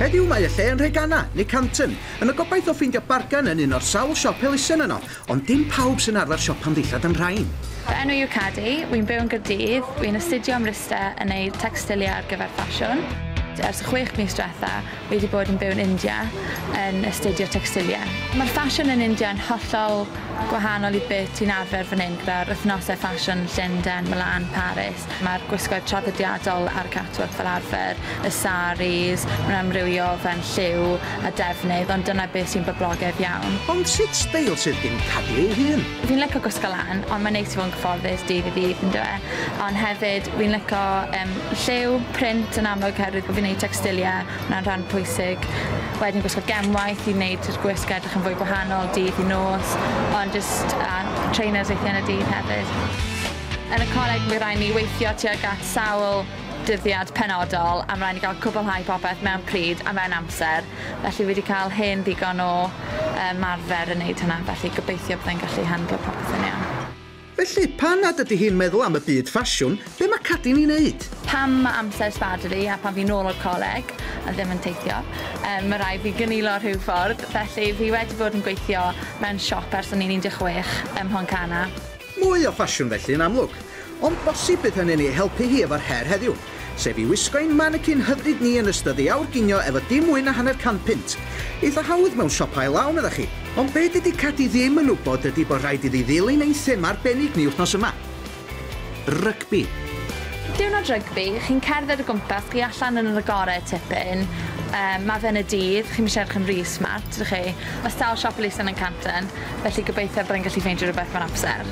Heddiw mae y lle yn Treganna, neu Canton, yn y gobaith o ffeindio bargan yn un o'r sawl siop elusen yno, ond dim pawb sy'n arfer siop amddillad yn rhain. Fy enw yw Cadi, wy'n byw yn Gaerdydd, wy'n astudio am Ryste yn neud textiliau ar gyfer ffasiwn. Ers 6 mis diwetha, wedi bod yn byw yn India yn astudio textiliau. Mae'r ffasiwn yn India yn hollol gwahanol i beth ti'n arfer fan hyn gyda'r wythnosau ffasiwn Llundain, Milan, Paris. Mae'r gwisgoedd traddodiadol ar catwalk fel arfer, y saris, mae'n amrywio fe'n lliw a defnydd, ond dyna beth sy'n boblogaidd iawn. Ond sut steil sydd gen Cadi ei hun? Fi'n licio gwisgo lan, ond mae'n neis i fod yn gyfforddus dydd i ddydd yn dweud. Ond hefyd, fi'n licio lliw, print yn amlwg herwydd bod fi'n neud textiliau, hwnna'n rhan pwysig. Wedyn gwisgo gemwaith i wneud y gwisg edrych yn fwy gwahanol dydd i nos, ond just trainers weithio yn y dydd hefyd. Yn y coleg mi rhaid ni weithio tuag at sawl dyddiad penodol a rhaid ni gael cwblhau popeth mewn pryd a mewn amser. Felly wedi cael hen ddigon o marfer yn neud hynna, felly gobeithio byddai'n gallu handlo popeth yn iawn. Felly, pan nad ydy hi'n meddwl am y byd ffasiwn, be mae Cadi'n ei wneud? Pam mae amser sbadri a pan fi'n ôl o'r coleg a ddim yn teithio, mae rai fi gynilo rhyw ffordd, felly fi wedi bod yn gweithio mewn siop ers o'n i'n 16 ym Mhoncanna. Mwy o ffasiwn felly yn amlwg, ond bosib bydd hynny'n ei helpu hi efo'r her heddiw, sef i wisgo'n mannequin hyfryd ni yn ystod i Awr Ginio efo dim mwy na £100. Eitha hawdd mewn siopau lawn ydych chi, ond be dydy Cadi ddim yn wybod ydy bod rhaid iddi ddilyn ein them arbennig ni wythnos yma. Rygbi. Diwrnod rygbi, chi'n cerdded o gwmpas, chi allan yn yr agorau tipyn, mae fe'n y dydd, chi'n mynd edrych yn rhy smart, ydych chi. Mae stal siop elusen yn Canton, felly gobeithio byddai'n gallu ffeindio rhywbeth mewn amser.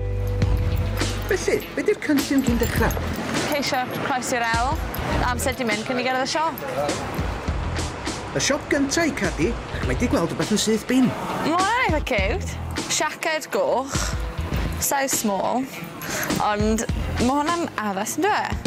Felly, be di'r cynllun cyn dechrau? Ceisio croesi'r el, amser di mynd cyn i gyrraedd y siop. Y siop gyntaf i Cadi, ac mae di gweld rhywbeth yn syth bin. Mae hwnna'n eitha cute. Siaced goch, size small, ond mae hwnna'n addas yn dweud.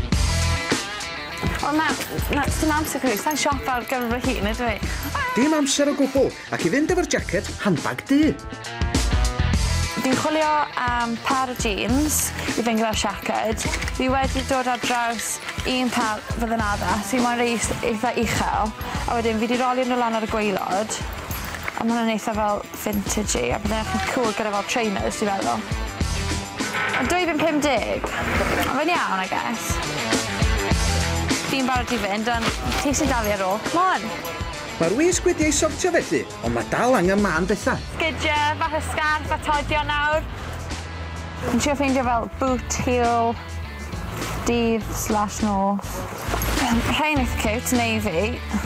Ond dim amser creu, sa'n siop ar gyfer fy hun ydw i. Dim amser o gwbl, ac i fynd efo'r jacket, handbag du. Fi'n chwilio am par o jeans i fynd gyda'r siaced. Fi wedi dod ar draws un par fydd yn addas, sy'n mae'n eitha uchel. A wedyn fi wedi roli nhw lan ar y gwaelod. A mae'n eitha fel vintage-y, a byddai'n eich cool gyda fel trainers, dwi'n meddwl. A 2.50. A fe'n iawn, I guess. Fi'n barod i fynd, ond ti sy'n dal i ar ôl. Come on! Mae'r wisg wedi ei sortio felly, ond mae dal angen man bethau. Sgidiau, fath o scarf a todio nawr. Yn trio ffeindio fel boot, heel, dydd/nos. Rhain eitha cute, navy.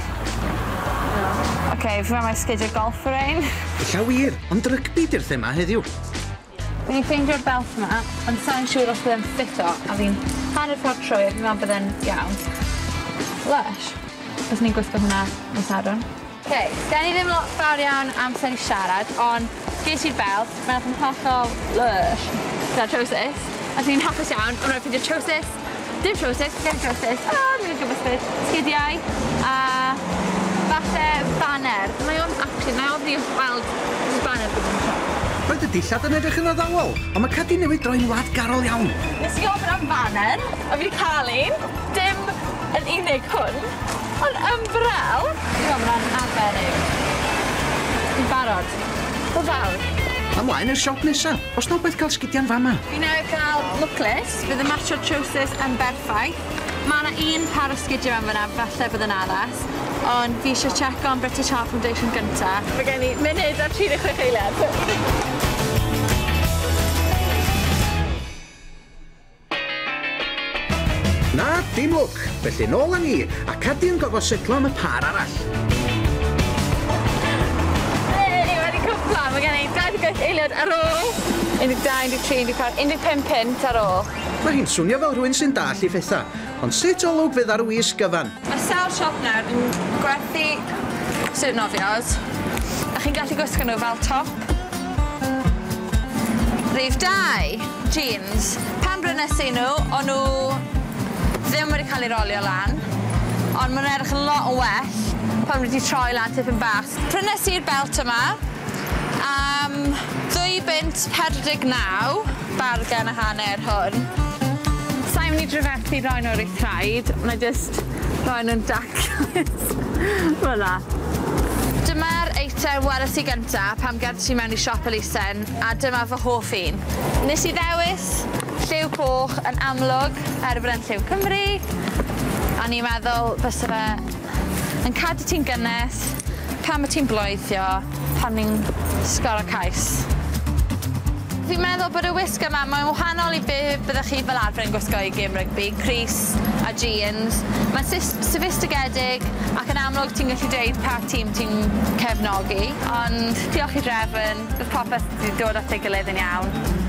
Oce, fi mae sgidiau golf yr ein. Illa wir, ond rygbi di'r thema heddiw. Fi'n ffeindio'r belt yma, ond sa'n siŵr os byddai'n ffito, a fi'n hanner ffordd trwy, fi'n meddwl byddai'n iawn. Lush. Os ni'n gwisgo hwnna yn sadwn. OK, gen i ddim lot fawr iawn amser i siarad, ond ges i'r belt, mae'n yn hollol lush. Gyda'r trowsus. A ni'n hapus iawn, ond rhaid ffeindio trowsus. Dim trowsus, gen i trowsus. Ddim yn gwybod beth. Sgidiau. A falle banner. Mae o'n actually, mae o'n rhaid gweld banner bydd yn siop. Roedd y dillad yn edrych yn addawol, ond mae Cadi newydd droi'n wladgarol iawn. Nes i ofyn am banner, a fi wedi cael un. Dim yn unig hwn. Ond ymbrel, dwi'n meddwl mae'n arbennig. Dwi'n barod. Bod fawr. Ymlaen i'r siop nesaf. Os na beth cael sgidiau'n fama. Fi newydd cael lookless, fydd y matcho'r trowsus yn berffaith. Mae yna un par o sgidiau fan fyna, falle bydd yn addas. Ond fi eisiau check on British Heart Foundation gyntaf. Mae gen i munud ar 36 eiliad. Na, dim lwc. Felly nôl â ni, a Cadi yn gofod setlo am y par arall. Wedi cwpla, mae gen i 28 eiliad ar ôl. 12, 13, 14, 15 pint ar ôl. Mae hi'n swnio fel rhywun sy'n dall i phethau, ond sut olwg fydd ar y wisg gyfan? Mae sawl siop nawr yn gwerthu suit nofios, a chi'n gallu gwisgo nhw fel top. Rhif 2, jeans. Pan brynes i nhw, o'n nhw ddim wedi cael ei rolio lan, ond mae'n edrych yn lot o well pan wedi troi lan tipyn bach. Prynes i'r belt yma am £2.49, bargen a hanner hwn. Sa'n mynd i drafethu roi nhw'r eithraid, mae just rhoi nhw'n daclus. Fyla. Dyma'r eitem weles i gyntaf pam gerdys i mewn i siop elusen, a dyma fy hoff un. Nes i ddewis lliw coch yn amlwg erbyn yn lliw Cymru, a ni'n meddwl bysa fe yn cadw ti'n gynnes pan mae ti'n bloethio pan ni'n sgoro cais. Fi'n meddwl bod y wisg yma mae'n wahanol i be byddwch chi fel arfer yn gwisgo i gêm rygbi, crys a jeans. Mae'n sophistigedig ac yn amlwg ti'n gallu dweud pa tîm ti'n cefnogi, ond diolch i drefn, bydd popeth wedi dod at ei gilydd yn iawn.